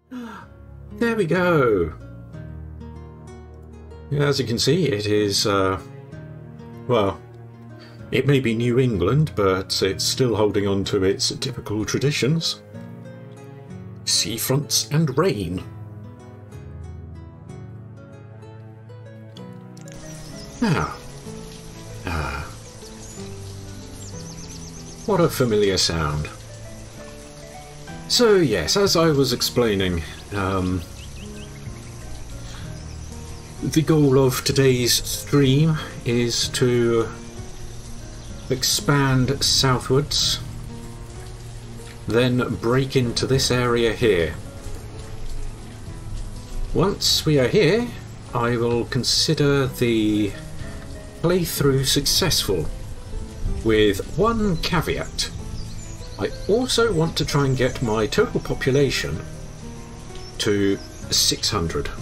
There we go. As you can see, it is, well, it may be New England, but it's still holding on to its typical traditions. Seafronts and rain. Now, what a familiar sound. So yes, as I was explaining, the goal of today's stream is to expand southwards, then break into this area here. Once we are here, I will consider the playthrough successful, with one caveat. I also want to try and get my total population to 600.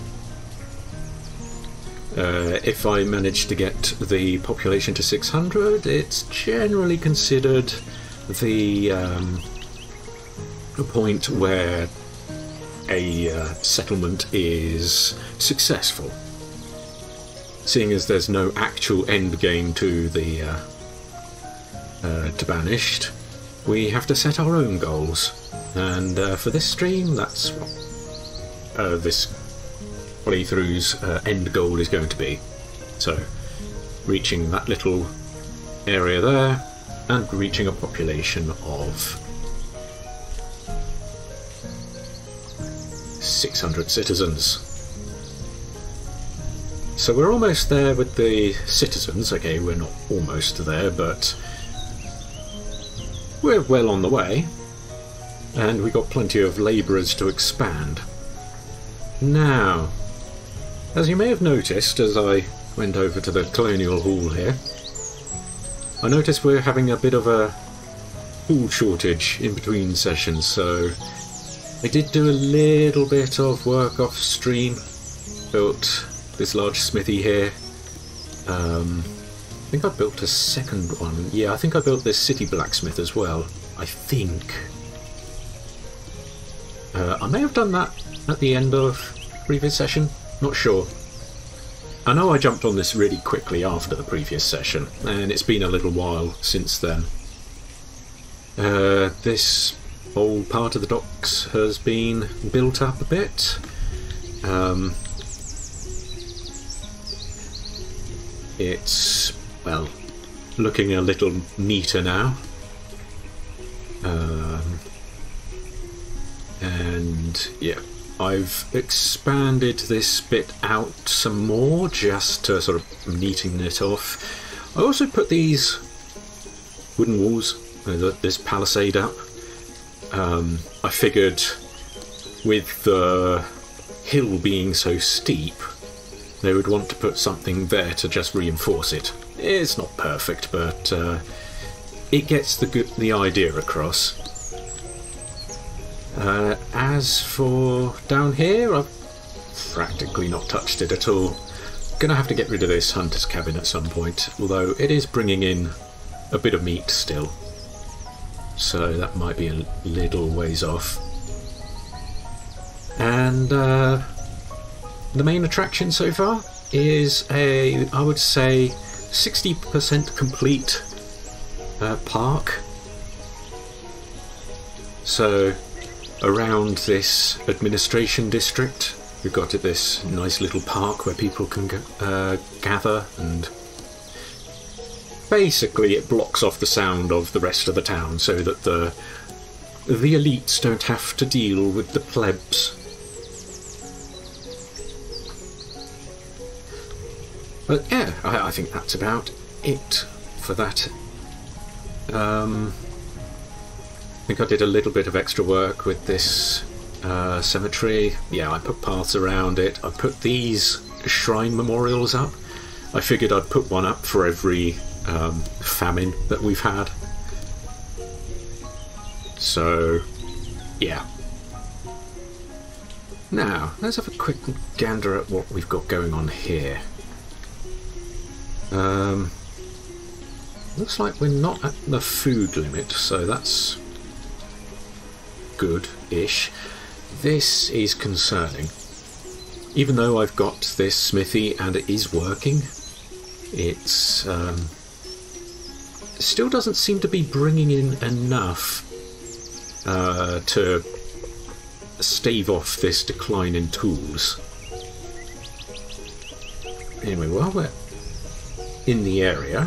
If I manage to get the population to 600, it's generally considered the point where a settlement is successful. Seeing as there's no actual end game to the to Banished, we have to set our own goals, and for this stream, that's what this playthrough's end goal is going to be. So, reaching that little area there, and reaching a population of 600 citizens. So we're almost there with the citizens. Okay, we're not almost there, but we're well on the way, and we've got plenty of labourers to expand. Now, as you may have noticed as I went over to the Colonial Hall here, I noticed we're having a bit of a hall shortage in between sessions, so I did do a little bit of work off stream. Built this large smithy here. I think I built a second one. Yeah, I think I built this city blacksmith as well. I think. I may have done that at the end of previous session. Not sure. I know I jumped on this really quickly after the previous session, and it's been a little while since then. This whole part of the docks has been built up a bit. It's, well, looking a little neater now. And yeah, I've expanded this bit out some more just to sort of neaten it off. I also put these wooden walls, this palisade up. I figured with the hill being so steep, they would want to put something there to just reinforce it. It's not perfect, but it gets the idea across. As for down here, I've practically not touched it at all. Gonna have to get rid of this hunter's cabin at some point, although it is bringing in a bit of meat still. So that might be a little ways off. And the main attraction so far is a, I would say, 60% complete park. So around this administration district, we've got this nice little park where people can gather, and basically it blocks off the sound of the rest of the town so that the elites don't have to deal with the plebs. But yeah, I think that's about it for that. I think I did a little bit of extra work with this cemetery. Yeah, I put paths around it. I put these shrine memorials up. I figured I'd put one up for every famine that we've had. So, yeah. Now, let's have a quick gander at what we've got going on here. Looks like we're not at the food limit, so that's good-ish. This is concerning. Even though I've got this smithy and it is working, it's still doesn't seem to be bringing in enough to stave off this decline in tools. Anyway, while we're in the area,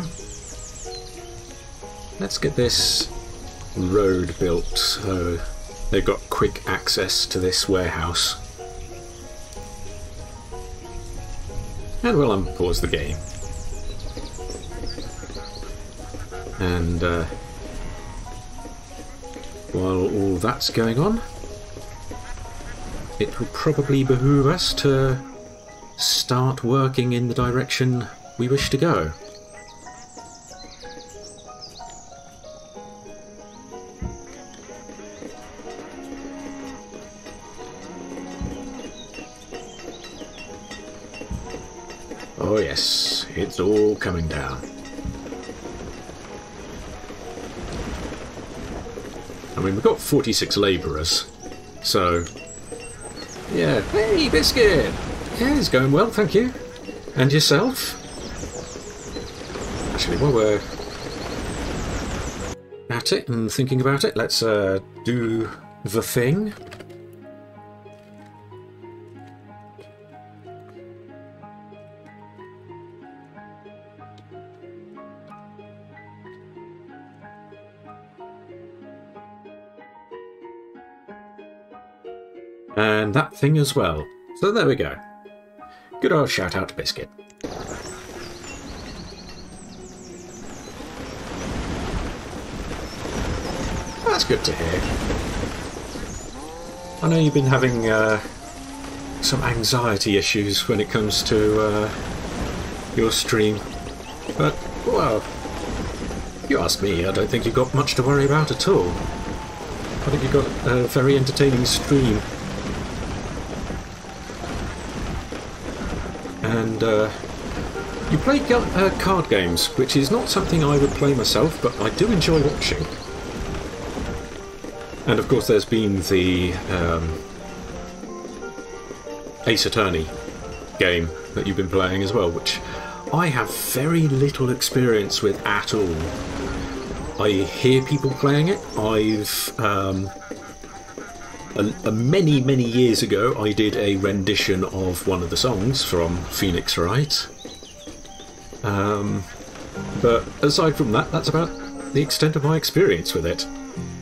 let's get this road built so they've got quick access to this warehouse. And we'll unpause the game. And while all that's going on, it will probably behoove us to start working in the direction we wish to go. Oh yes, it's all coming down. I mean, we've got 46 labourers, so... Yeah, hey, Biscuit! Yeah, it's going well, thank you. And yourself? Actually, while we're at it and thinking about it, let's do the thing. And that thing as well. So there we go. Good old shout out to Biscuit. That's good to hear. I know you've been having some anxiety issues when it comes to your stream, but, well, if you ask me, I don't think you've got much to worry about at all. I think you've got a very entertaining stream. And you play card games, which is not something I would play myself, but I do enjoy watching. And of course there's been the Ace Attorney game that you've been playing as well, which I have very little experience with at all. I hear people playing it. I've many years ago I did a rendition of one of the songs from Phoenix Wright, but aside from that, that's about the extent of my experience with it.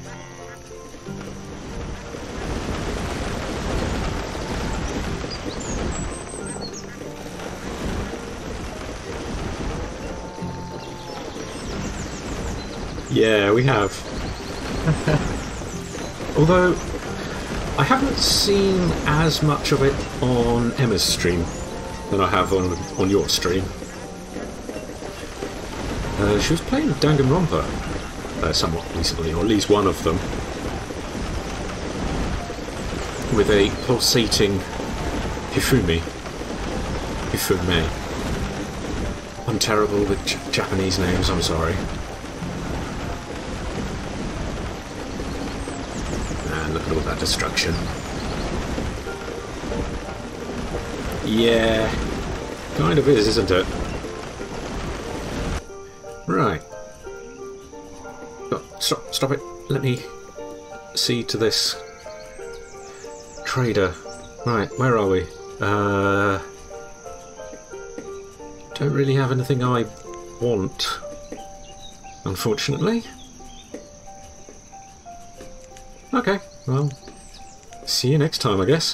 Yeah, we have. Although I haven't seen as much of it on Emma's stream than I have on your stream. She was playing Danganronpa somewhat recently, or at least one of them, with a pulsating Hifume. I'm terrible with Japanese names, I'm sorry. Look at all that destruction. Yeah, kind of is, isn't it? Right. Oh, stop it. Let me see to this. Trader. Right, where are we? Don't really have anything I want, unfortunately. Okay. Well, see you next time, I guess.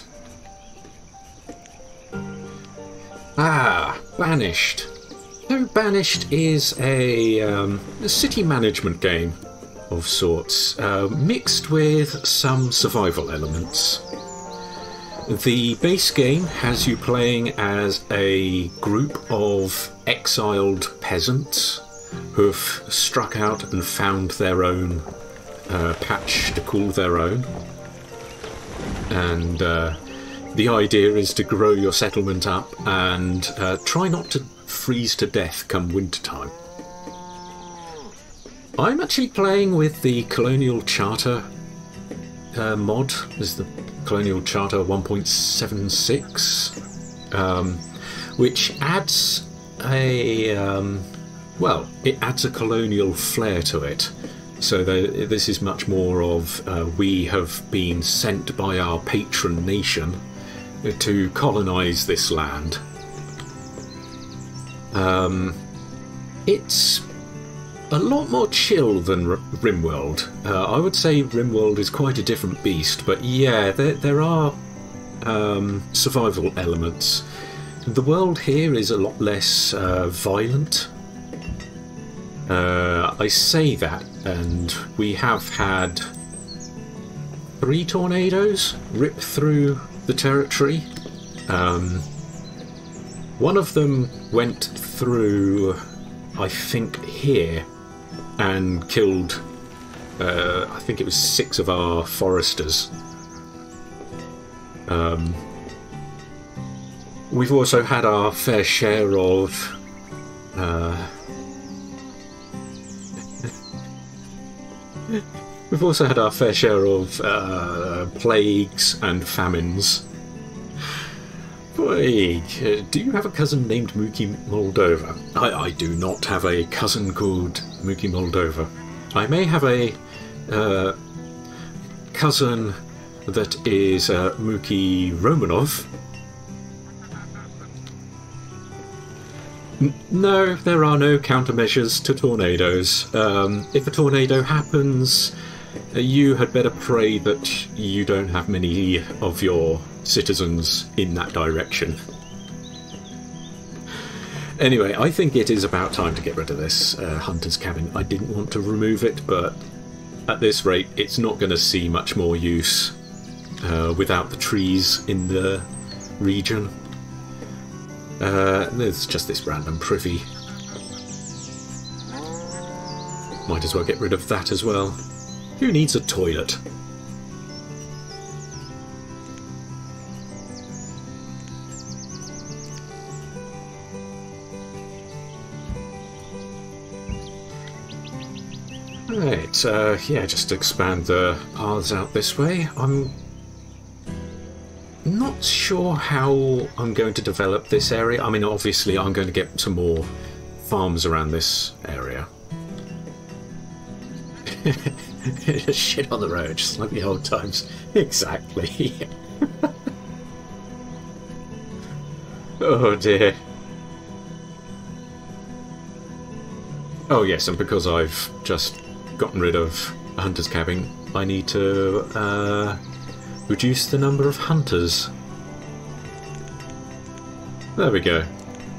Ah, Banished. So Banished is a city management game of sorts, mixed with some survival elements. The base game has you playing as a group of exiled peasants who have struck out and found their own patch to call their own, and the idea is to grow your settlement up and try not to freeze to death come winter time. I'm actually playing with the Colonial Charter mod as the Colonial Charter 1.76, which adds well, it adds a colonial flair to it. So this is much more of we have been sent by our patron nation to colonise this land. It's a lot more chill than RimWorld. I would say RimWorld is quite a different beast, but yeah, there are survival elements. The world here is a lot less violent. I say that, and we have had 3 tornadoes rip through the territory. One of them went through, I think, here and killed, I think it was 6 of our foresters. We've also had our fair share of plagues and famines. Boy, do you have a cousin named Mookie Moldova? I do not have a cousin called Mookie Moldova. I may have a cousin that is Mookie Romanov. No, there are no countermeasures to tornadoes. If a tornado happens, you had better pray that you don't have many of your citizens in that direction. Anyway, I think it is about time to get rid of this hunter's cabin. I didn't want to remove it, but at this rate it's not going to see much more use without the trees in the region. There's just this random privy. Might as well get rid of that as well. Who needs a toilet? Right, yeah, just expand the paths out this way. I'm not sure how I'm going to develop this area. I mean, obviously I'm going to get some more farms around this area. Shit on the road, just like the old times. Exactly. Oh dear. Oh yes, and because I've just gotten rid of a hunter's cabin, I need to reduce the number of hunters. There we go.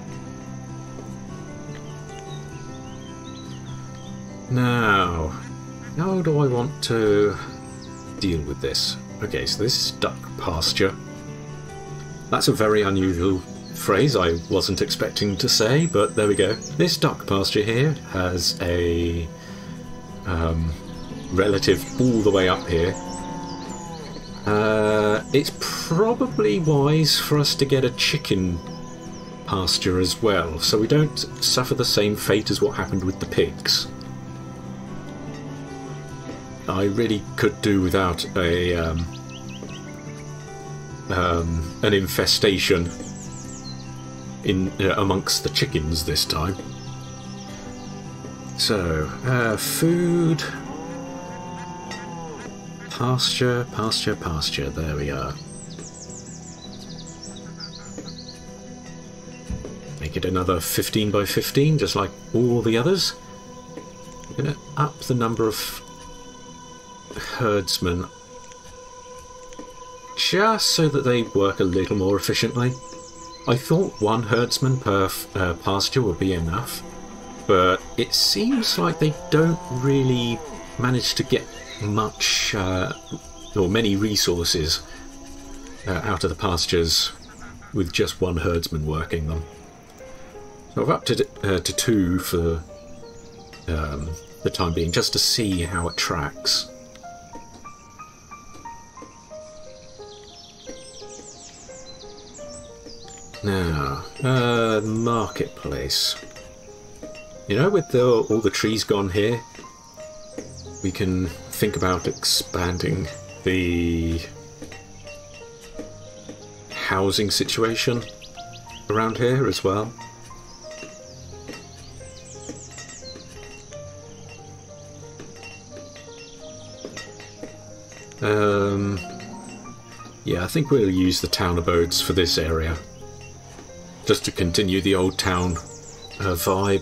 Now, how do I want to deal with this? Okay, so this is duck pasture. That's a very unusual phrase I wasn't expecting to say, but there we go. This duck pasture here has a relative all the way up here. It's probably wise for us to get a chicken pasture as well, so we don't suffer the same fate as what happened with the pigs. I really could do without a an infestation in amongst the chickens this time. So, food, pasture, pasture, pasture. There we are. Make it another 15 by 15, just like all the others. I'm going to up the number of herdsmen just so that they work a little more efficiently. I thought 1 herdsman per pasture would be enough, but it seems like they don't really manage to get much or many resources out of the pastures with just 1 herdsman working them. So I've upped it to 2 for the time being, just to see how it tracks. Now, marketplace. You know, with all the trees gone here, we can think about expanding the housing situation around here as well. Yeah, I think we'll use the town abodes for this area, just to continue the old town vibe.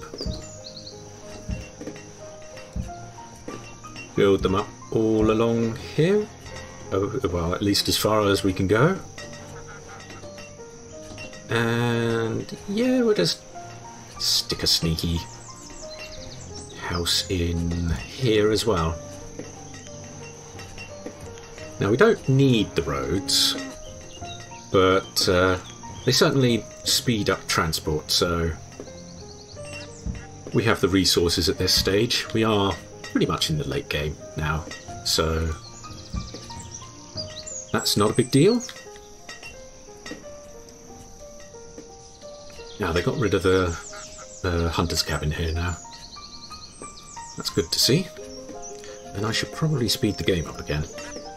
Build them up all along here. Oh, well, at least as far as we can go. And yeah, we'll just stick a sneaky house in here as well. Now, we don't need the roads, but they certainly speed up transport, so we have the resources at this stage. We are pretty much in the late game now, so that's not a big deal. Now, they got rid of the hunter's cabin here now. That's good to see. And I should probably speed the game up again.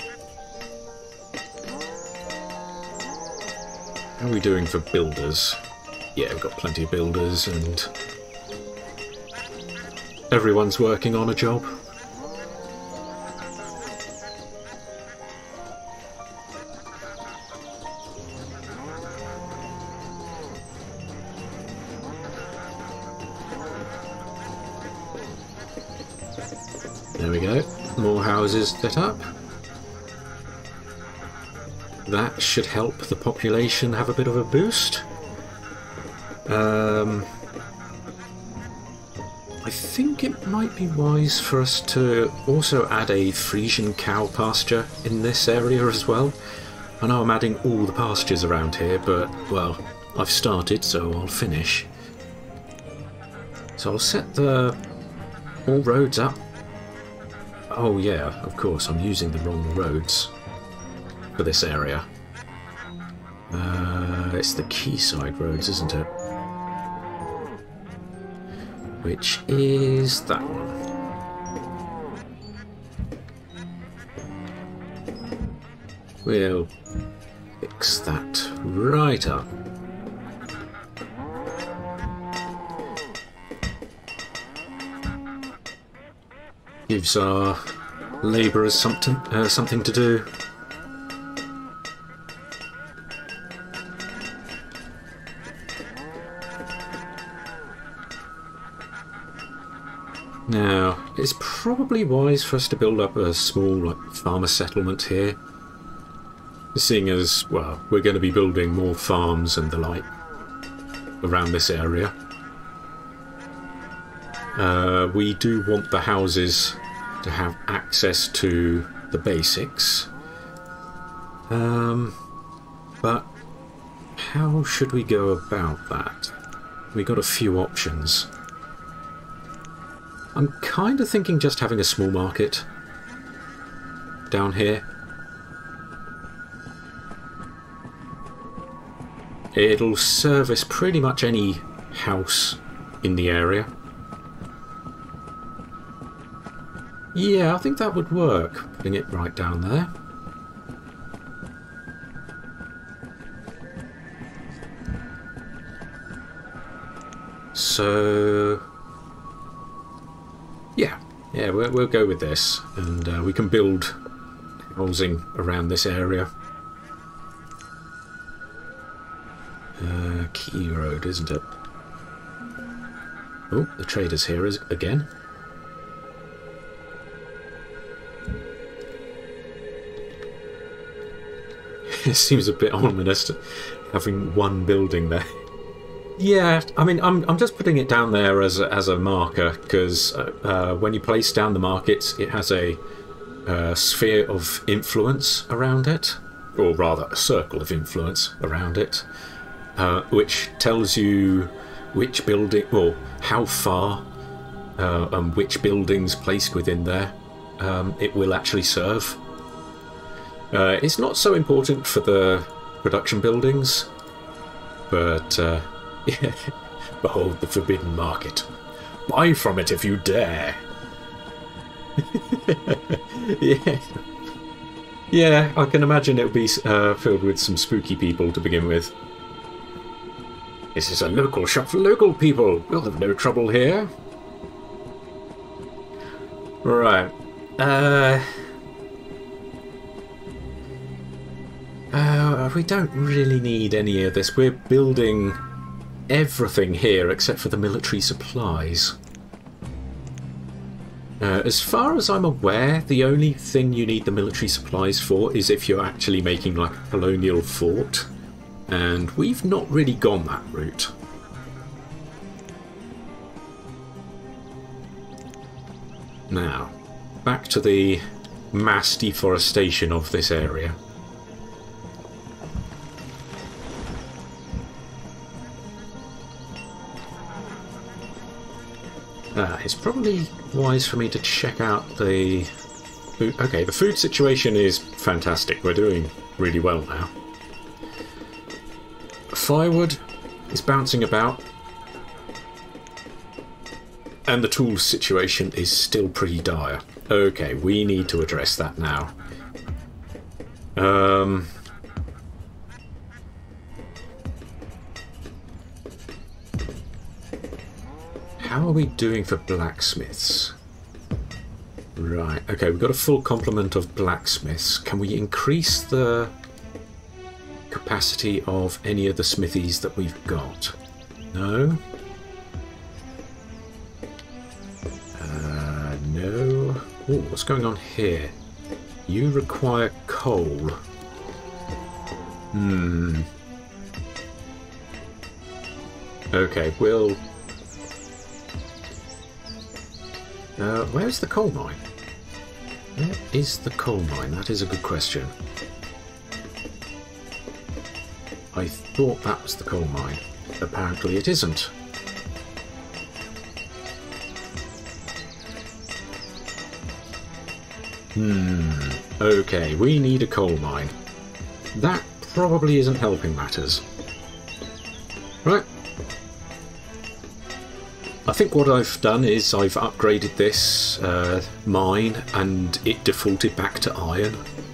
How are we doing for builders? Yeah, we've got plenty of builders and everyone's working on a job. There we go. More houses set up. That should help the population have a bit of a boost. I think it might be wise for us to also add a Frisian cow pasture in this area as well. I know I'm adding all the pastures around here, but, well, I've started, so I'll finish. So I'll set all roads up. Oh yeah, of course, I'm using the wrong roads for this area. It's the quayside roads, isn't it? Which is that one. We'll fix that right up. Gives our labourers something to do. Now, it's probably wise for us to build up a small farmer settlement here. Seeing as, well, we're going to be building more farms and the like around this area. We do want the houses to have access to the basics. But how should we go about that? We got a few options. I'm kind of thinking just having a small market down here. It'll service pretty much any house in the area. Yeah, I think that would work, putting it right down there. So yeah, we'll go with this, and we can build housing around this area. Key road, isn't it? Oh, the trader's here again. It seems a bit ominous having one building there. Yeah, I mean, I'm just putting it down there as a marker, because when you place down the markets, it has a sphere of influence around it, or rather a circle of influence around it, which tells you which building, or how far and which buildings placed within there it will actually serve. It's not so important for the production buildings, but yeah. Behold the forbidden market. Buy from it if you dare. Yeah. Yeah, I can imagine it would be filled with some spooky people to begin with. This is a local shop for local people. We'll have no trouble here. Right. We don't really need any of this. We're building everything here except for the military supplies. As far as I'm aware, the only thing you need the military supplies for is if you're actually making like a colonial fort. And we've not really gone that route. Now, back to the mass deforestation of this area. It's probably wise for me to check out the food. Okay, the food situation is fantastic. We're doing really well now. Firewood is bouncing about. And the tools situation is still pretty dire. Okay, we need to address that now. How are we doing for blacksmiths? Right, okay, we've got a full complement of blacksmiths. Can we increase the capacity of any of the smithies that we've got? No? No. Oh, what's going on here? You require coal. Okay, we'll... where's the coal mine? Where is the coal mine? That is a good question. I thought that was the coal mine. Apparently it isn't. Okay, we need a coal mine. That probably isn't helping matters. Right. I think what I've done is I've upgraded this mine and it defaulted back to iron.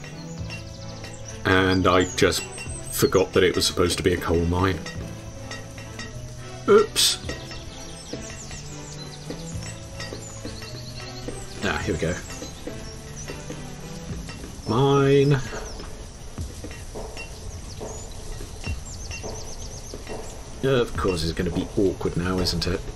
And I just forgot that it was supposed to be a coal mine. Oops. Ah, here we go. Mine. Of course it's going to be awkward now, isn't it?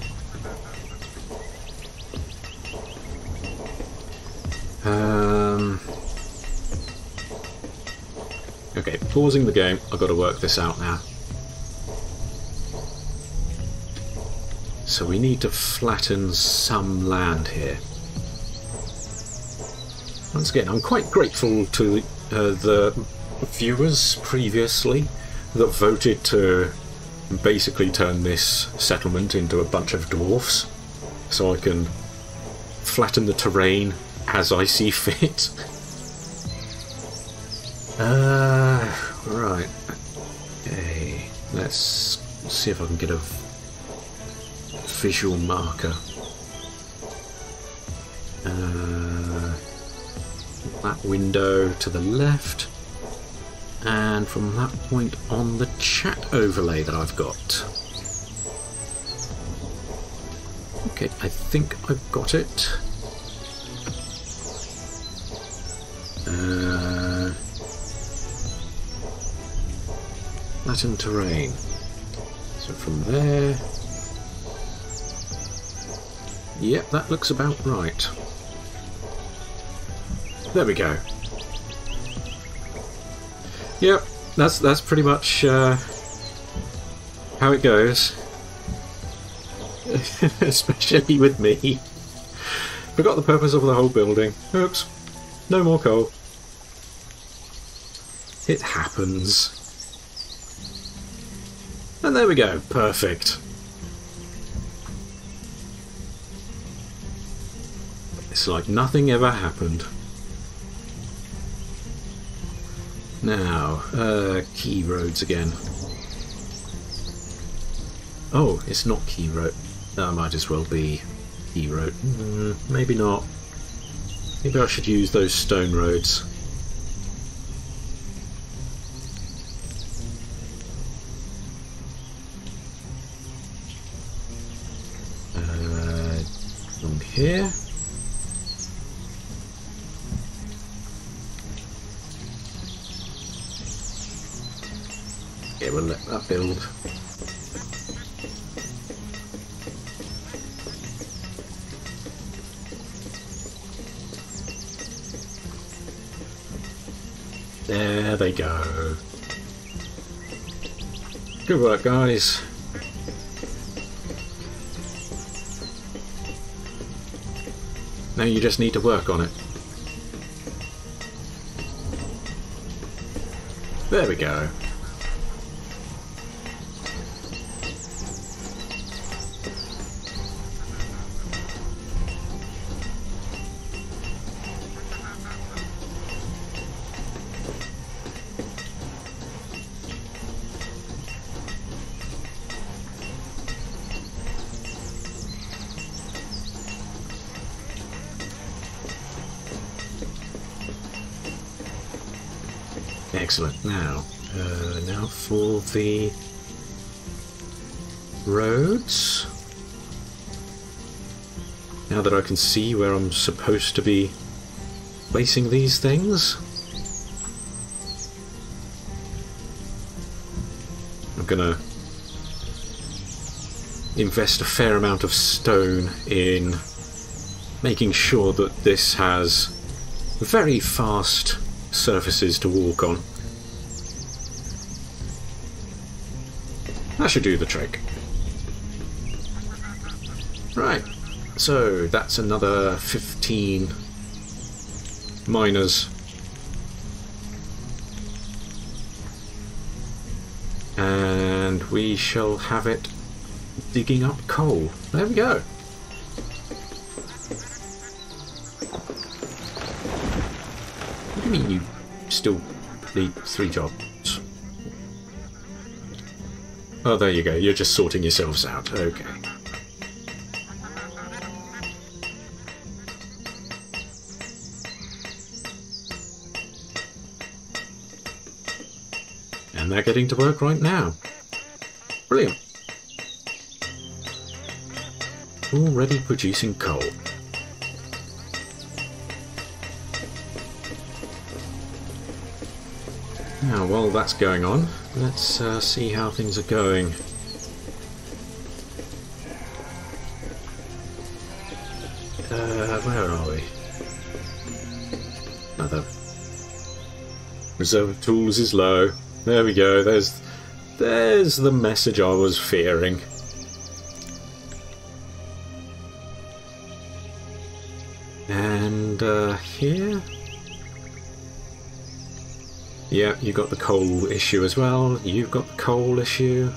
Okay, pausing the game. I've got to work this out now. So we need to flatten some land here. Once again, I'm quite grateful to the viewers previously that voted to basically turn this settlement into a bunch of dwarfs, so I can flatten the terrain as I see fit. Right. Okay. Let's see if I can get a visual marker. That window to the left, and from that point on the chat overlay that I've got. Okay, I think I've got it. Latin terrain. So from there... Yep, that looks about right. There we go. Yep, that's pretty much how it goes. Especially with me. Forgot the purpose of the whole building. Oops. No more coal. It happens. And there we go. Perfect. It's like nothing ever happened. Now, key roads again. Oh, it's not key road. That might as well be key road. Maybe not. Maybe I should use those stone roads. here. Yeah, we'll let that build. There they go. Good work, guys. Now you just need to work on it. There we go. Excellent. Now for the roads. Now that I can see where I'm supposed to be placing these things, I'm gonna invest a fair amount of stone in making sure that this has very fast surfaces to walk on. That should do the trick. Right, so that's another 15 miners. And we shall have it digging up coal. There we go. What do you mean you still need 3 jobs? Oh, there you go. You're just sorting yourselves out. Okay. And they're getting to work right now. Brilliant. Already producing coal. Now, while that's going on, let's see how things are going. Where are we? Another reserve of tools is low. There we go. There's the message I was fearing. And here. Yeah, you got the coal issue as well. You've got the coal issue.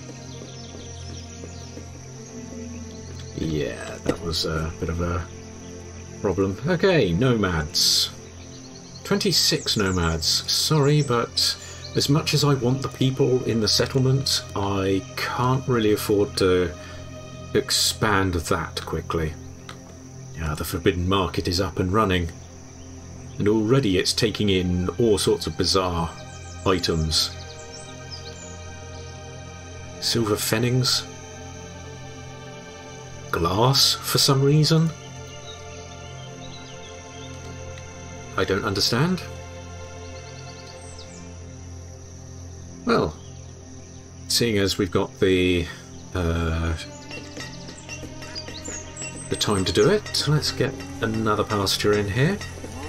Yeah, that was a bit of a problem. Okay, nomads. 26 nomads. Sorry, but as much as I want the people in the settlement, I can't really afford to expand that quickly. Yeah, the Forbidden Market is up and running. And already it's taking in all sorts of bizarre items. Silver fennings. Glass, for some reason. I don't understand. Well, seeing as we've got the time to do it, let's get another pasture in here.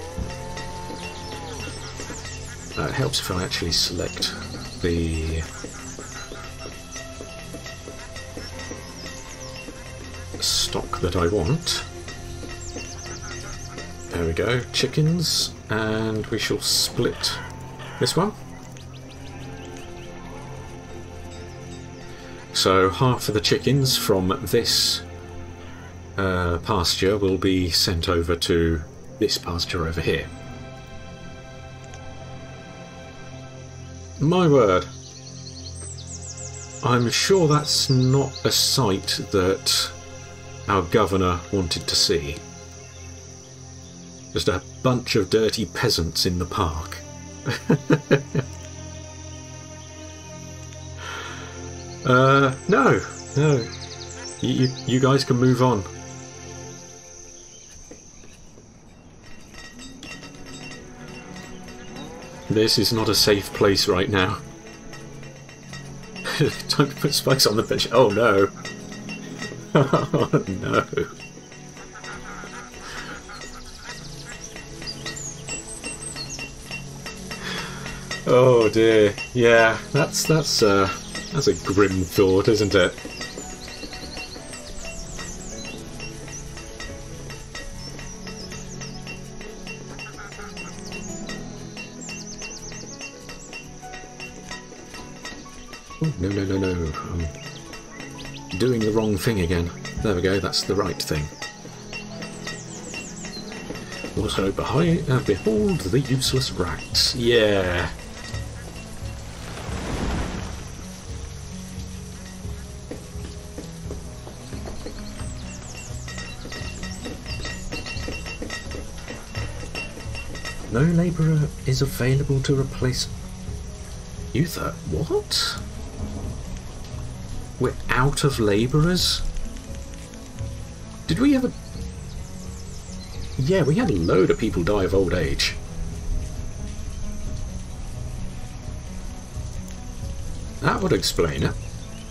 It helps if I actually select the stock that I want. There we go, chickens, and we shall split this one. So half of the chickens from this pasture will be sent over to this pasture over here. My word, I'm sure that's not a sight that our governor wanted to see. Just a bunch of dirty peasants in the park. No. You guys can move on. this is not a safe place right now. Don't put spikes on the bench. Oh no. Oh no. Oh dear. Yeah, that's a grim thought, isn't it? Oh, no, no, no, no. I'm doing the wrong thing again. There we go, that's the right thing. Also, behold the useless rats. Yeah. No labourer is available to replace... Uther? What? We're out of labourers? Did we ever... Yeah, we had a load of people die of old age. That would explain it.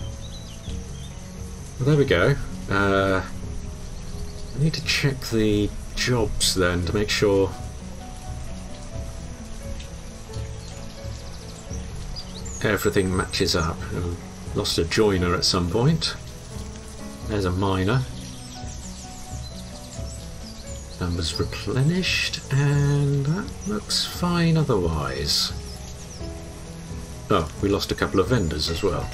Well, there we go. I need to check the jobs then to make sure... everything matches up. Lost a joiner at some point. There's a miner. Numbers replenished, and that looks fine otherwise. Oh, we lost a couple of vendors as well.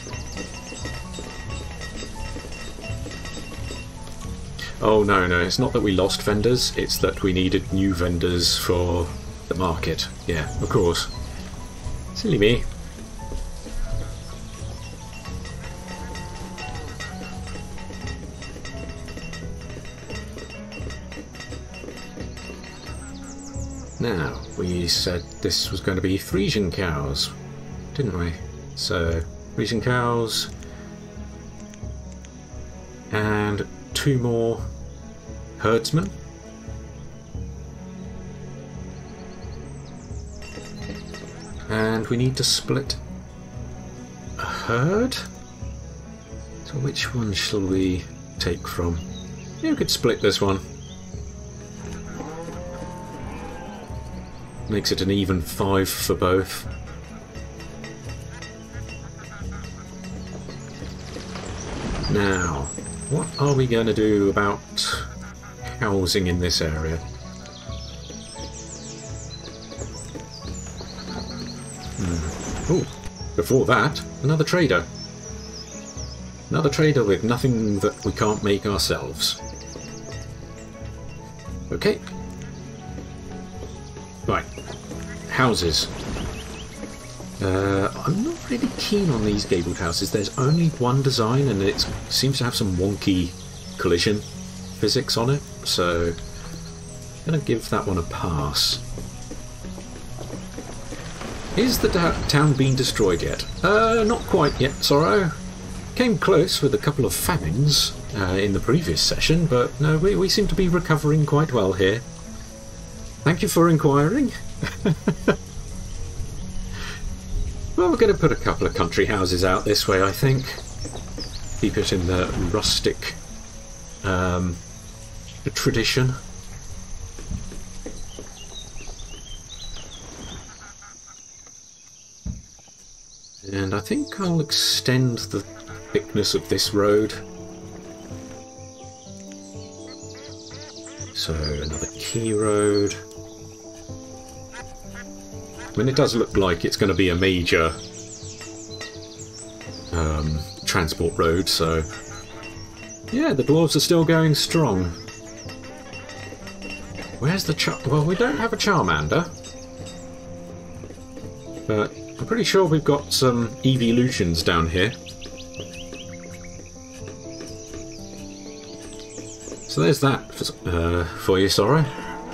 Oh no, no, it's not that we lost vendors, it's that we needed new vendors for the market. Yeah, of course. Silly me. Now, we said this was going to be Frisian cows, didn't we? So, Frisian cows, and 2 more herdsmen. And we need to split a herd? So which one shall we take from? Yeah, we could split this one. Makes it an even 5 for both. Now, what are we going to do about housing in this area? Oh, before that, another trader. Another trader with nothing that we can't make ourselves. Okay. Right, houses. I'm not really keen on these gabled houses. There's only one design and it seems to have some wonky collision physics on it, so I'm going to give that one a pass. Is the town being destroyed yet? Not quite yet, Sorrow. Came close with a couple of famines in the previous session, but no, we seem to be recovering quite well here. Thank you for inquiring. Well, we're going to put a couple of country houses out this way, I think. Keep it in the rustic tradition. And I think I'll extend the thickness of this road. So, another key road. I mean, it does look like it's going to be a major transport road, so... Yeah, the dwarves are still going strong. Where's the well, we don't have a Charmander. But I'm pretty sure we've got some evolutions down here. So there's that for you, Sorrow.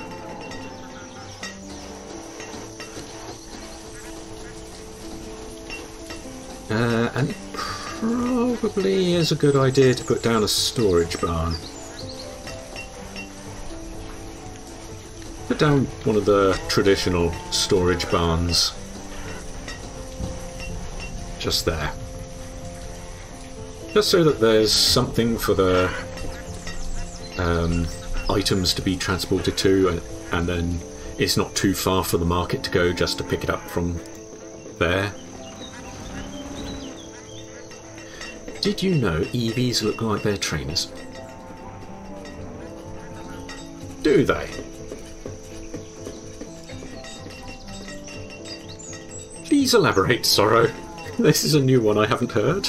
And it probably is a good idea to put down a storage barn. But down one of the traditional storage barns. Just there. Just so that there's something for the items to be transported to, and then it's not too far for the market to go just to pick it up from there. Did you know EVs look like they're trainers? Do they? Please elaborate, Sorrow. This is a new one I haven't heard.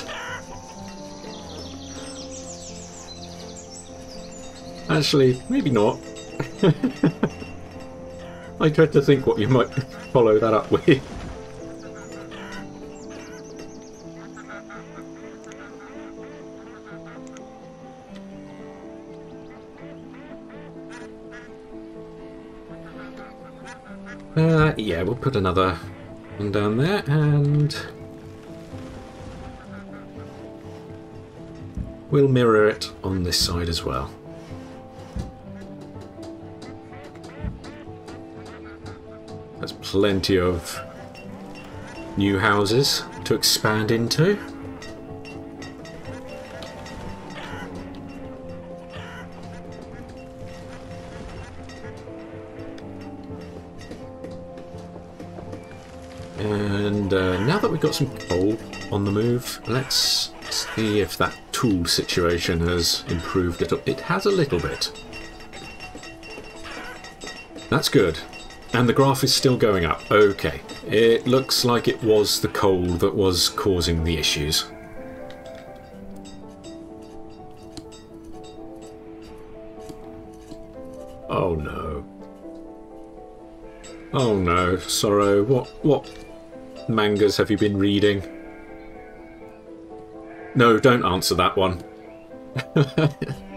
Actually, maybe not. I dread to think what you might follow that up with. Yeah, we'll put another one down there, and we'll mirror it on this side as well. There's plenty of new houses to expand into. And now that we've got some coal on the move, let's see if that tool situation has improved at all. It has a little bit. That's good. And the graph is still going up. Okay. It looks like it was the coal that was causing the issues. Oh no. Oh no, Sorrow. What mangas have you been reading? No, don't answer that one.